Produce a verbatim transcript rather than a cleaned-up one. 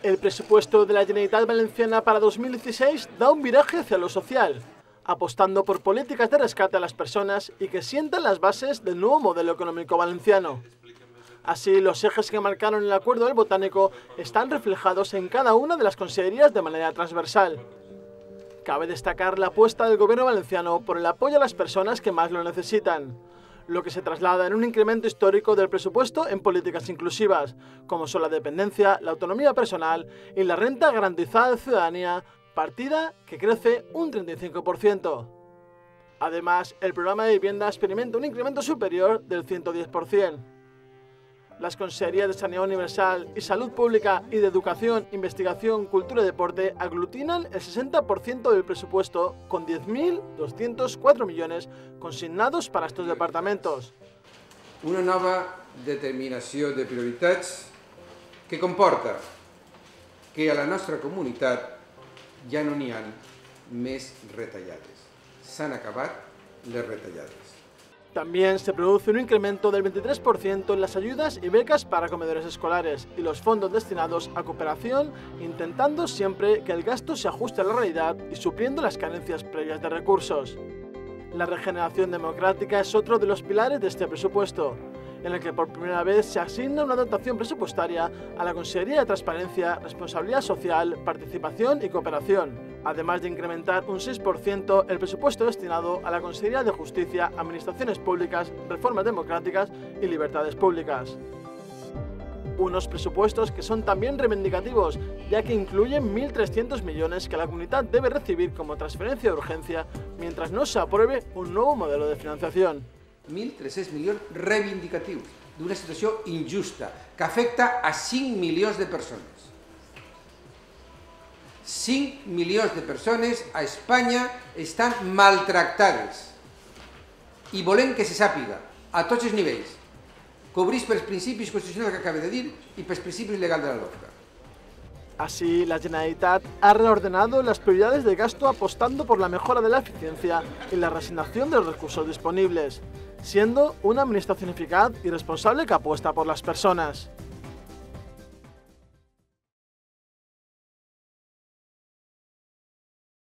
El presupuesto de la Generalitat Valenciana para dos mil dieciséis da un viraje hacia lo social, apostando por políticas de rescate a las personas y que sientan las bases del nuevo modelo económico valenciano. Así, los ejes que marcaron el acuerdo del Botánico están reflejados en cada una de las consellerías de manera transversal. Cabe destacar la apuesta del gobierno valenciano por el apoyo a las personas que más lo necesitan, lo que se traslada en un incremento histórico del presupuesto en políticas inclusivas, como son la dependencia, la autonomía personal y la renta garantizada de ciudadanía, partida que crece un treinta y cinco por ciento. Además, el programa de vivienda experimenta un incremento superior del ciento diez por ciento. Las consejerías de Sanidad Universal y Salud Pública y de Educación, Investigación, Cultura y Deporte aglutinan el sesenta por ciento del presupuesto con diez mil doscientos cuatro millones consignados para estos departamentos. Una nova determinació de prioritats que comporta que a la nostra comunitat ja no n'hi ha més retallades. S'han acabat les retallades. También se produce un incremento del veintitrés por ciento en las ayudas y becas para comedores escolares y los fondos destinados a cooperación, intentando siempre que el gasto se ajuste a la realidad y supliendo las carencias previas de recursos. La regeneración democrática es otro de los pilares de este presupuesto, en el que por primera vez se asigna una dotación presupuestaria a la Consejería de Transparencia, Responsabilidad Social, Participación y Cooperación, además de incrementar un seis por ciento el presupuesto destinado a la Consejería de Justicia, Administraciones Públicas, Reformas Democráticas y Libertades Públicas. Unos presupuestos que son también reivindicativos, ya que incluyen mil trescientos millones que la comunidad debe recibir como transferencia de urgencia mientras no se apruebe un nuevo modelo de financiación. mil tres-cents milions reivindicatius d'una situació injusta que afecta a cinc milions de persones. cinc milions de persones a Espanya estan maltractades i volem que se sàpiga a tots els nivells, cobrits pels principis constitucionals que acabo de dir i pels principis legals de la LOFCA. Así, la Generalitat ha reordenado las prioridades de gasto apostando por la mejora de la eficiencia y la reasignación de los recursos disponibles, siendo una administración eficaz y responsable que apuesta por las personas.